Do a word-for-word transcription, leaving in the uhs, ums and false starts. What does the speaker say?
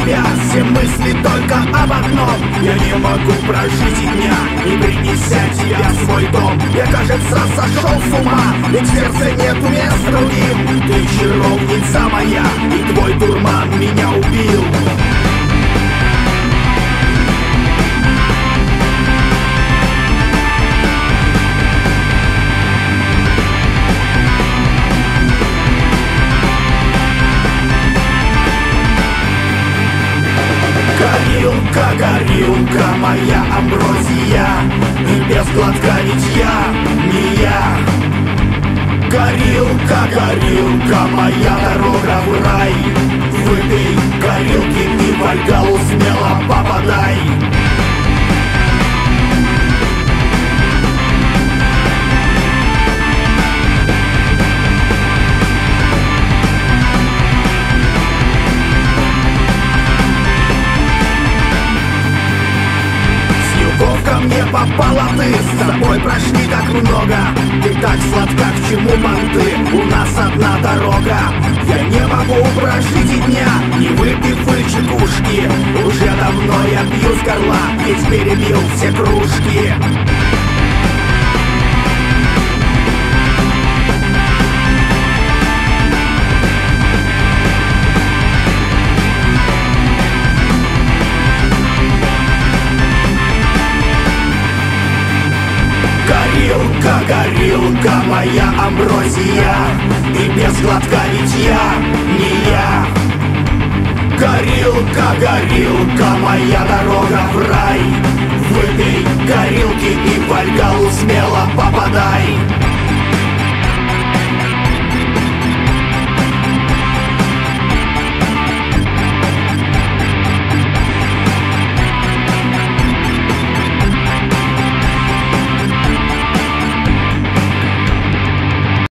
тебя все мысли только об одном. Я не могу прожить и дня, не принеся тебя в свой дом. Я, кажется, сошел с ума, ведь в сердце нет мест другим. Ты чаровница моя, и твой дурман меня убил. Горилка, горилка, моя амброзия, и без глотка ведь я не я. Горилка, горилка, моя дорога в рай. Выпей горилки и в Вальгаллу смело попадай. Ко мне попала ты, с тобой прошли так много. Ты так сладка, к чему понты, у нас одна дорога. Я не могу прожить и дня, не выпив вы чекушки. Уже давно я пью с горла, ведь перебил все кружки. Горилка, горилка, моя амброзия, и без глотка ведь я не я. Горилка, горилка, моя дорога в рай. Выпей горилки и в Вальгаллу смело попадай.